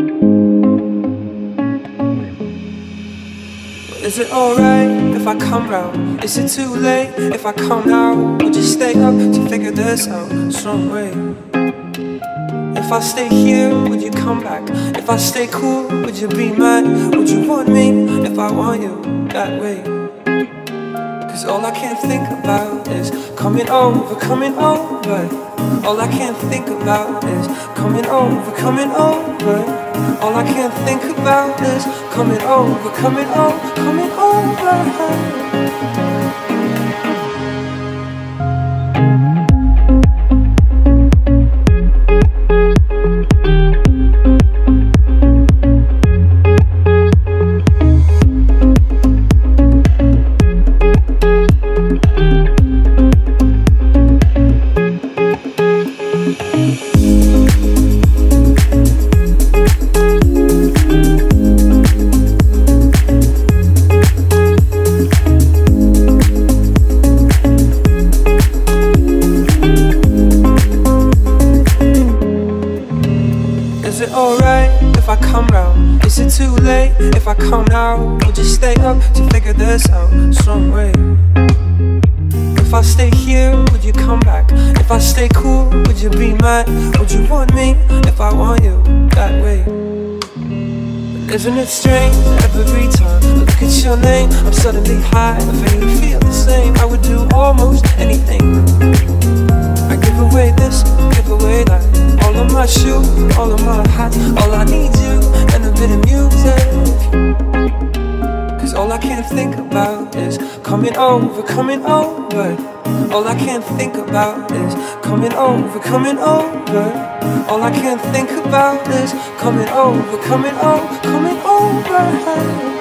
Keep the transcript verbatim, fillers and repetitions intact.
Is it alright if I come round? Is it too late if I come now? Would you stay up to figure this out some way? If I stay here, would you come back? If I stay cool, would you be mad? Would you want me if I want you that way? Cause all I can think about is coming over, coming over. All I can think about is coming over, coming over. All I can think about is coming over, coming over, coming over. Is it alright if I come round? Is it too late if I come now? Would you stay up to figure this out some way? If I stay here, would you come back? If I stay cool, would you be mad? Would you want me if I want you that way? And isn't it strange every time I look at your name, I'm suddenly high, and you feel the same. I would do almost anything. I give away this, give away that. All of my shoes, all of my hats. All I need you and a bit of music. Cause all I can think about is coming over, coming over. All I can think about is coming over, coming over. All I can think about is coming over, coming over, coming over.